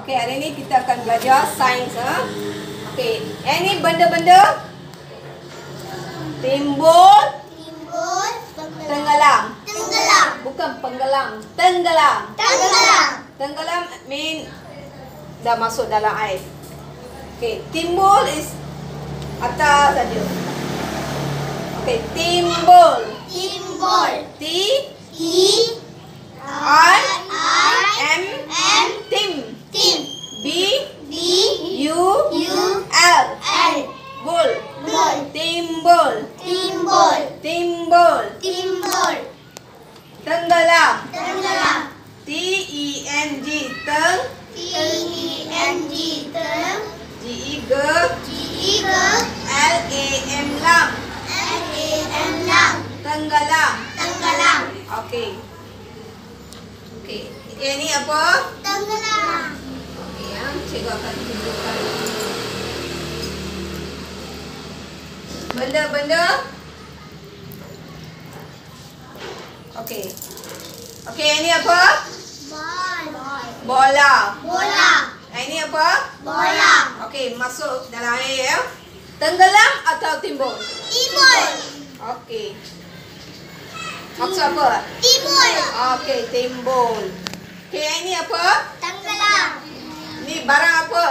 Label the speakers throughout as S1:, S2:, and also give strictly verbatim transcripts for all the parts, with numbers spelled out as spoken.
S1: Okey, hari ni kita akan belajar sains. Ha? Okey, yang ni benda-benda timbul,
S2: timbul,
S1: tenggelam.
S2: tenggelam,
S1: Bukan penggelam, tenggelam.
S2: tenggelam,
S1: Tenggelam mean dah masuk dalam air. Okey, timbul is atas saja. Okey, timbul.
S2: timbul,
S1: T
S2: T,
S1: I
S2: I,
S1: M
S2: M,
S1: tim.
S2: tim,
S1: B
S2: B,
S1: U
S2: U,
S1: L
S2: L,
S1: bul.
S2: bul,
S1: Timbul.
S2: timbul,
S1: Timbul.
S2: timbul,
S1: Tenggelam.
S2: tenggelam,
S1: T E N G teng.
S2: T, E, N, G, teng,
S1: G E G
S2: G, E, G,
S1: L A M lam.
S2: L, A, M, lam,
S1: Tenggelam.
S2: tenggelam,
S1: Okey. Okey. Yang ni apa?
S2: tenggelam,
S1: Okey, ya. Cikgu akan tunjukkan. Benda-benda. Okey. Okey, yang ni apa?
S2: ball,
S1: Bola.
S2: bola,
S1: Yang ni apa?
S2: bola,
S1: Okey, masuk dalam air ya. Tenggelam atau timbul?
S2: timbul,
S1: Okey. Maksud apa?
S2: timbul,
S1: Okey, timbul. Okey, yang ni apa?
S2: tenggelam,
S1: Ni barang apa?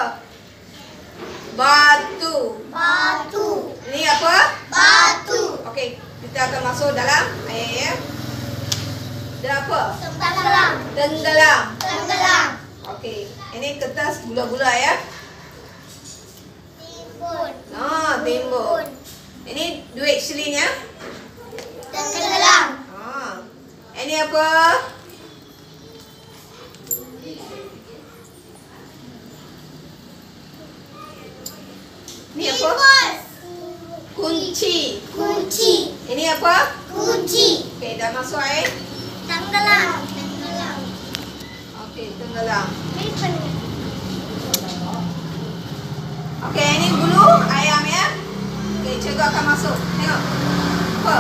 S1: Batu.
S2: batu,
S1: Ni apa?
S2: batu,
S1: Okey, kita akan masuk dalam air ya. Dan apa?
S2: tenggelam,
S1: Tenggelam.
S2: tenggelam,
S1: Okey, ini kertas gula-gula ya.
S2: timbul,
S1: Ah, timbul. Ini duit shilling ya.
S2: tenggelam,
S1: Ah. Ini apa? Ini apa?
S2: timbul,
S1: Kunci.
S2: kunci,
S1: Ini apa?
S2: kunci,
S1: Okey, dah masuk air.
S2: tenggelam, tenggelam,
S1: Okey, tenggelam.
S2: paper,
S1: Okey, ini bulu ayam ya. Okey, cikgu akan masuk. Tengok. Apa?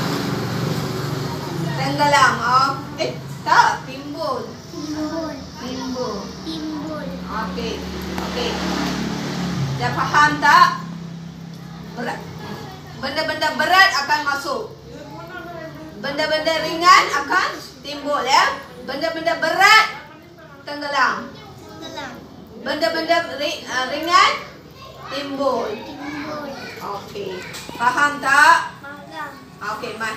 S1: Tenggelam. Oh. Eh, tak. Timbul.
S2: timbul,
S1: Timbul.
S2: timbul,
S1: Okey. Okey. Dah faham tak? Berat. Benda-benda berat akan masuk. Benda-benda ringan akan timbul ya. Benda-benda berat tenggelam.
S2: tenggelam,
S1: Benda-benda ri, uh, ringan timbul.
S2: timbul,
S1: Okey. Faham tak?
S2: magang,
S1: Okey, mai.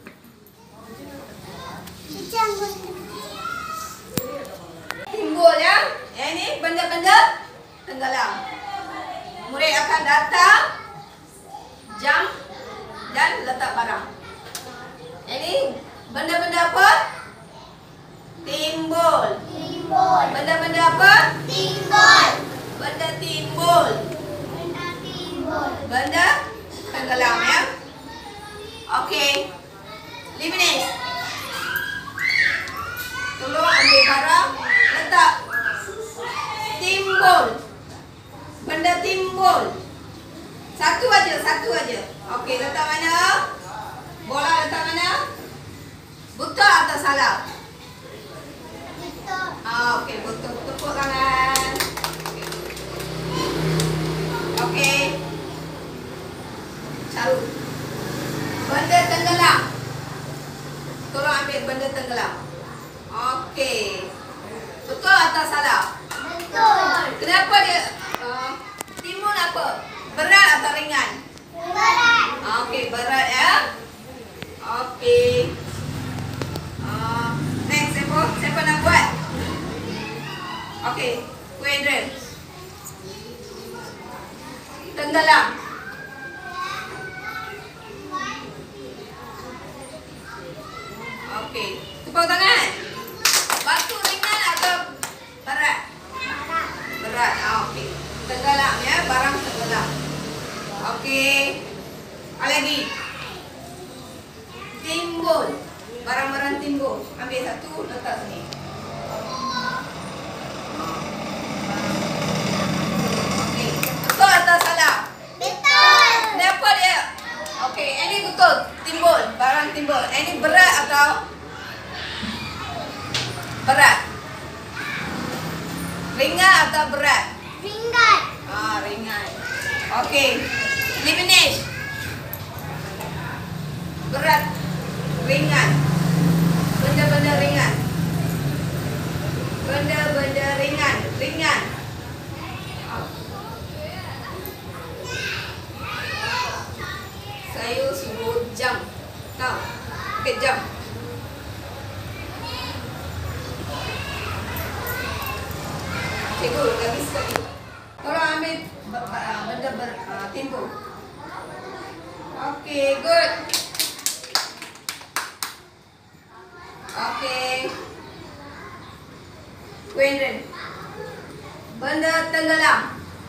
S2: cicang,
S1: Timbul ya. Yang ni benda-benda tenggelam. Murid akan datang, jam dan letak barang. Yang ni benda-benda apa? Timbul.
S2: timbul,
S1: Benda-benda apa?
S2: timbul,
S1: Benda timbul.
S2: benda timbul,
S1: Benda tenggelam ya. Okey. Livinis. Tolong ambil barang, letak. Timbul. Benda timbul. Satu aja, satu aja. Okey, letak mana? Bola letak mana? Betul atau salah?
S2: betul,
S1: Ah, okey, betul. Tepuk tangan. Okey. Carut. Benda tenggelam. Tolong ambil benda tenggelam. Okey. Betul atau salah?
S2: betul,
S1: Kenapa dia uh, timbul apa? Berat atau ringan?
S2: berat,
S1: Okey, berat ya. Okey. Uh, next, siapa? Siapa nak buat? Okey, Kuadran. Tenggelam. Okey, tepuk tangan. Batu ringan atau berat?
S2: berat,
S1: Berat. Ah, okey. Tenggelam ya, barang tenggelam. Okey. Apa lagi? Timbul. Barang-barang timbul. Ambil satu, letak sini. Okey. Betul atau salah?
S2: betul,
S1: Kenapa dia? Okey, ini betul. Timbul. Barang timbul. Ini berat atau berat? Ringan atau berat?
S2: Ringan.
S1: Ah, ringan. Okey. Diminish. Berat. Ringan. Benda-benda ringan. Benda-benda ringan. Ringan. Saya suruh jam. Tahu? Okey, jam. Cikgu, lagi sekali. Tolong ambil benda ber, uh, timbul. Okey, good. Okey. Kuendren. Benda tenggelam.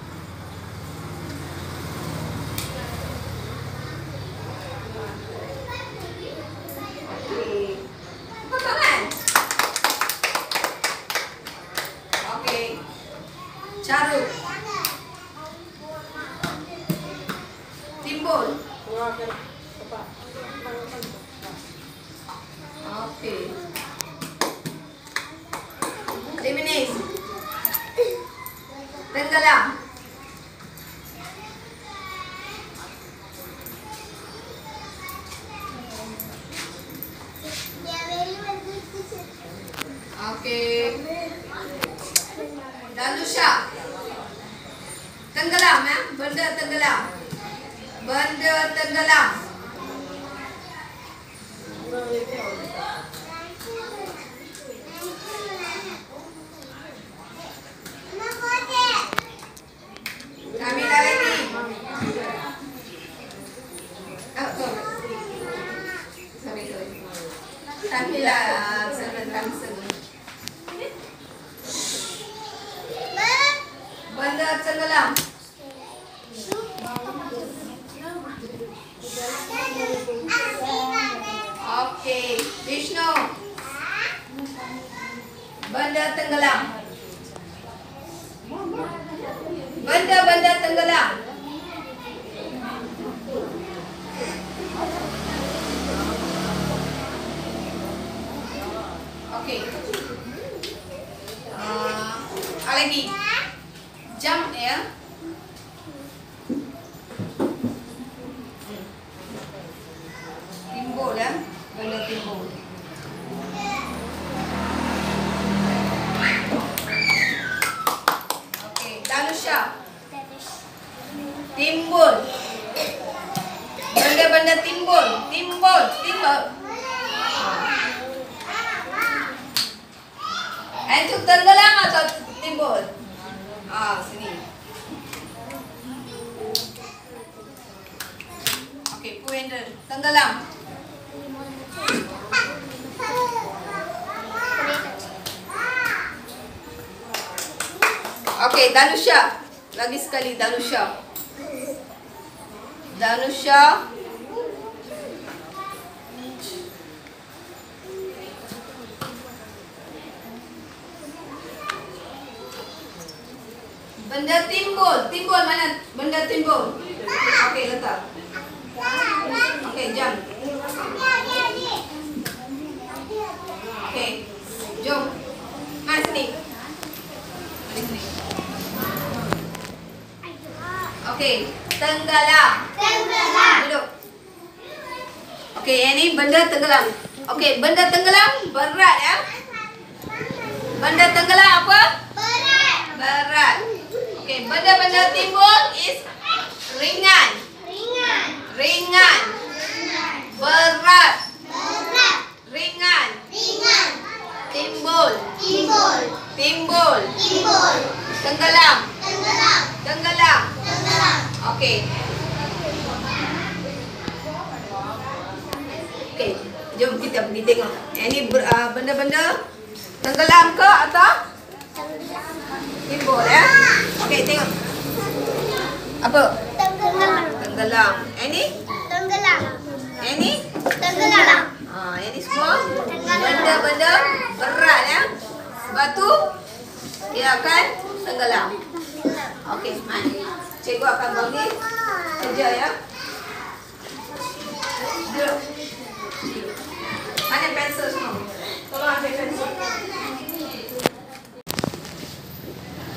S1: Okey. Apa tangan? Okey. Carut. Timbul. Okey. Diminish. Tenggelam. Okey. Dalusha. Tenggelam ya, benda tenggelam. Benda tenggelam. Kami dah ready. Oh, sorry. Sorry, sorry. Kami lah sebentar sebentar. Benda tenggelam. Okey, Vishnu. Benda tenggelam. Benda-benda tenggelam. Okey. Uh, lagi. Jump ya. Timbul ya. Benda timbul. Okey, Dalusha. Timbul. Benda-benda timbul. Timbul. Timbul. Itu tenggelam atau timbul? Ah, sini. Okey, Puendra. Tenggelam. Okey, Dalusha. Lagi sekali Dalusha. Dalusha. Benda timbul. Timbul mana? Benda timbul. Okey, letak. Okey, jam. Okey, jom. Mari sini. Mari sini. Okey, tenggelam.
S2: Tenggelam.
S1: Duduk. Okey, yang ni benda tenggelam. Okey, benda tenggelam berat ya. Benda tenggelam apa?
S2: Berat.
S1: Berat. Okey, benda-benda timbul is ringan.
S2: Ringan.
S1: Ringan.
S2: Ringan.
S1: Berat.
S2: Berat.
S1: Ringan.
S2: Ringan.
S1: Timbul.
S2: Timbul.
S1: Timbul.
S2: Timbul.
S1: Tenggelam.
S2: Tenggelam.
S1: Tenggelam.
S2: Tenggelam.
S1: Okey. Okey, jom kita pergi tengok. Yang ni uh, benda-benda tenggelam ke atau timbul ya? Okey, tengok. Apa?
S2: Tenggelam.
S1: Tenggelam. Yang ni?
S2: Tenggelam.
S1: Yang ni?
S2: Tenggelam.
S1: Ah, yang ni semua benda-benda berat ya. Sebab tu dia akan tenggelam. Okey, mari. Cikgu akan bagi kerja ya. Duduk. Mana pensel semua? Tolong ambil pensel.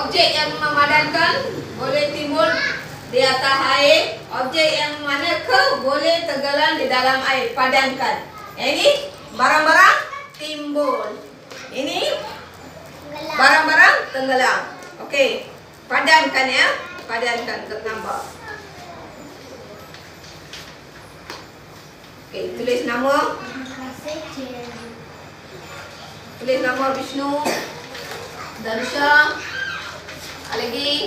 S1: objek yang memadankan boleh timbul di atas air. Objek yang manakah boleh tenggelam di dalam air. Padankan. Ini barang-barang timbul. Ini barang-barang tenggelam. Okey. Padankan ya. Padankan untuk nampak. Okey, tulis nama. Tulis nama Vishnu. Darsha. Lagi.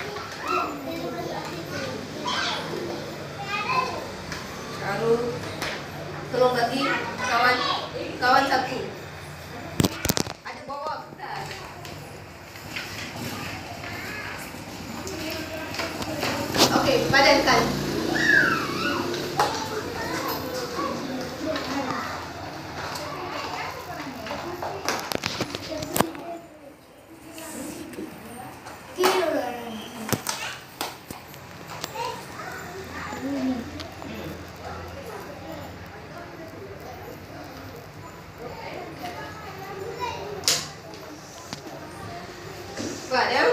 S1: Syahrul. Tolong bagi kawan kawan satu. Ada bawa kertas. Okey, padankan. Buat ya.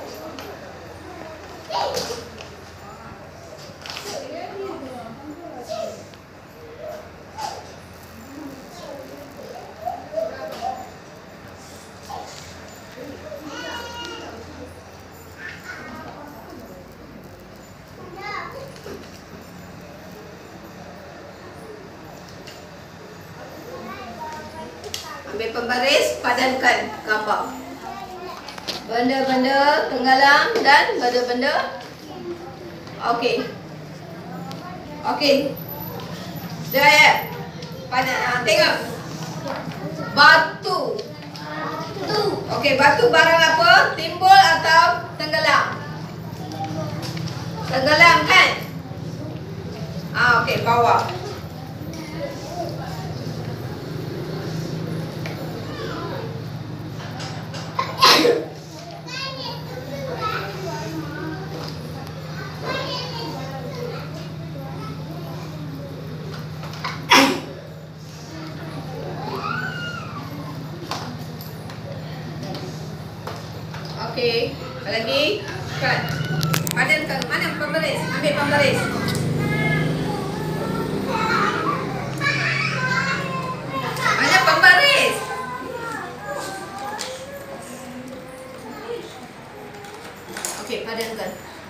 S1: Ambil pembaris, padankan gambar. Benda-benda tenggelam dan benda-benda. Okey. Okey. Dah ya. Padan, ha, tengok. Batu. Batu. Okey, batu barang apa? Timbul atau tenggelam? Tenggelam kan? Ah, okey, bawah. Okey, lagi kan. Padankan. Mana pembaris? Ambil pembaris. Mana pembaris? Okey, padankan.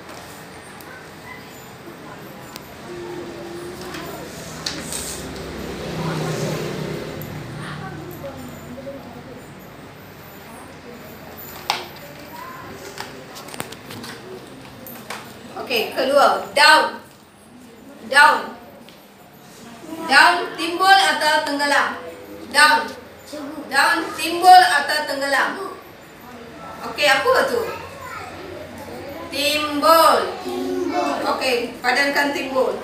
S1: Okey, kedua, down. Down. Down timbul atau tenggelam? Down. Down timbul atau tenggelam? Okey, apa tu? Timbul. Okey, padankan timbul.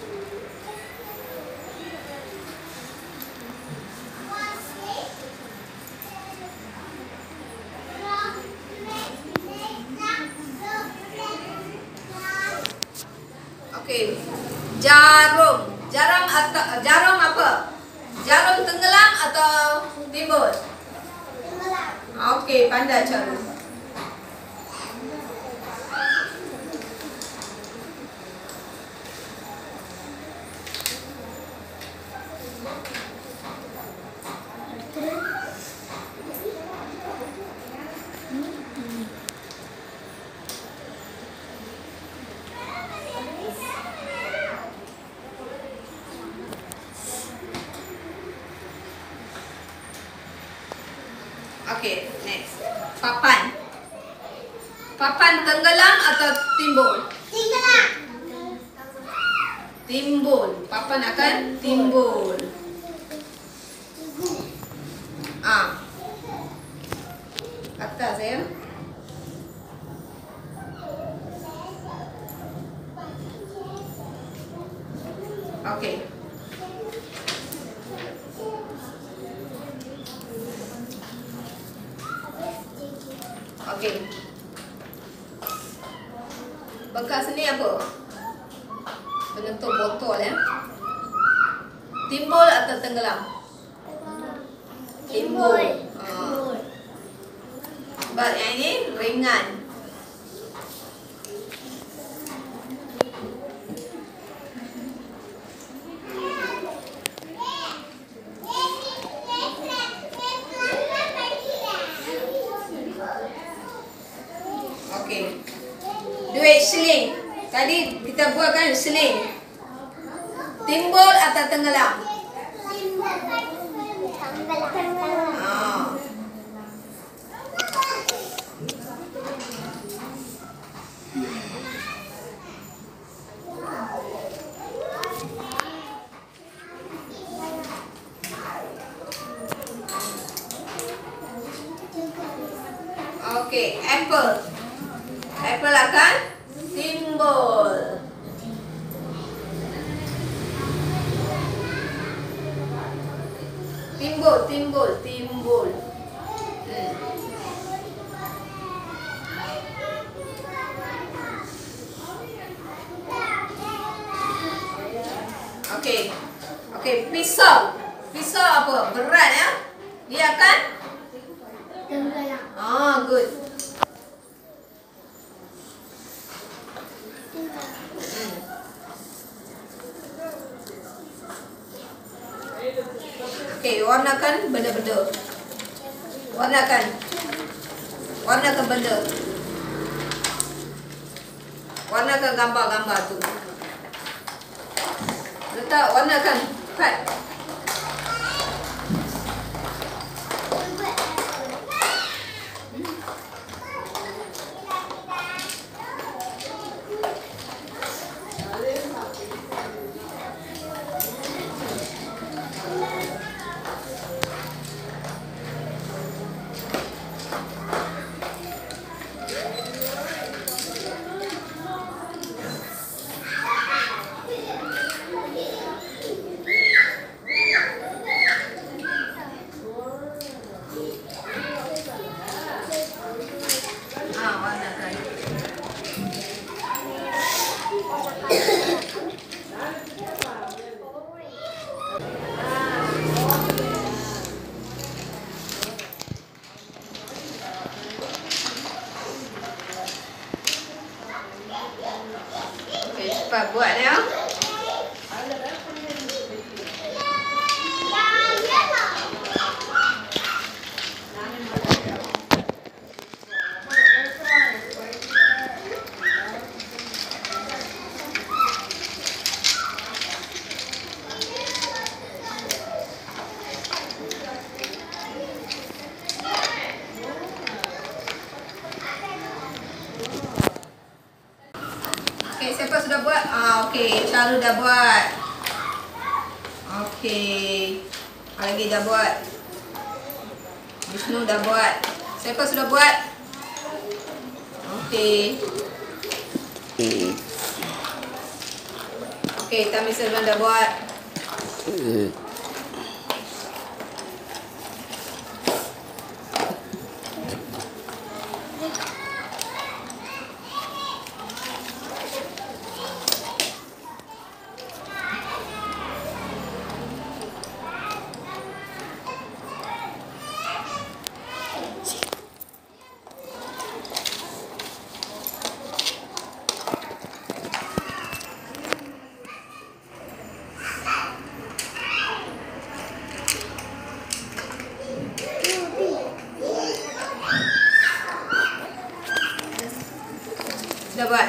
S1: Okey. Jarum. Jarum atau jarum apa? Jarum tenggelam atau timbul? Tenggelam. Okey, pandai cara. Okey, next. Papan. Papan tenggelam atau timbul?
S2: Tenggelam.
S1: Timbul. Papan akan timbul. Ah. Atas ya. Okey. Okey. Bekas ni apa? Bentuk botol ya. Timbul atau tenggelam? Timbul. Ha. Sebab yang ini ringan. Okey. Duit seling. Tadi kita buatkan seling. Timbul atau tenggelam? Ah. Okey, apple. Apple akan timbul. Timbul, timbul, timbul. Hmm. Okey. Okey, pisau. Pisau apa? Berat ya. Dia akan
S2: Tenggelam.
S1: ah, good. Hmm. Okey, warnakan benda-benda. Warnakan. Warnakan benda. Warnakan gambar-gambar tu. Letak, warnakan. Kat. Okey, cepat buat ya. Okey, siapa sudah buat? Ah, okey, Syahrul dah buat. Okey. Lagi dah buat. Vishnu dah buat. Siapa sudah buat? Okey. Okey, Tami Selvan dah buat. Sudah buat?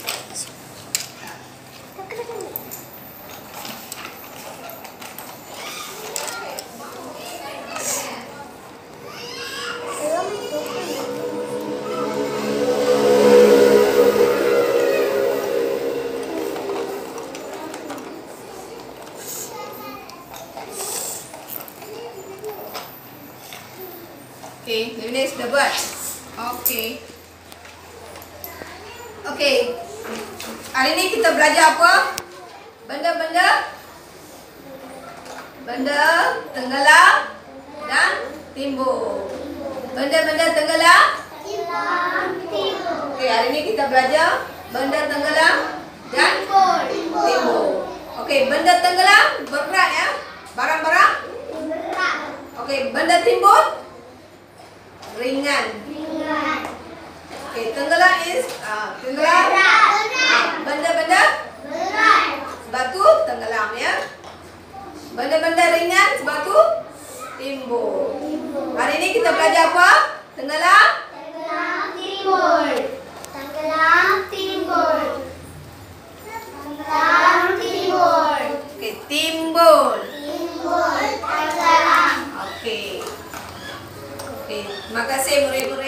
S1: Okey, Lina sudah buat? Okey. Okey. Hari ni kita belajar apa? Benda-benda Benda tenggelam dan timbul. Benda-benda tenggelam? Okey, hari ni kita belajar benda tenggelam dan timbul. Okey, benda tenggelam berat ya? Barang-barang?
S2: Berat.
S1: Okey, benda timbul? Ringan.
S2: Ringan.
S1: Okey, tenggelam is ah, tenggelam. Ah, benda-benda
S2: Berat.
S1: sebab tu tenggelam ya. Benda-benda ringan sebab tu timbul. Hari ini kita belajar apa? Tenggelam.
S2: Tenggelam timbul. Tenggelam timbul. Tenggelam timbul.
S1: Okey, timbul.
S2: Timbul. Tenggelam.
S1: Okey. Okey, terima kasih murid-murid.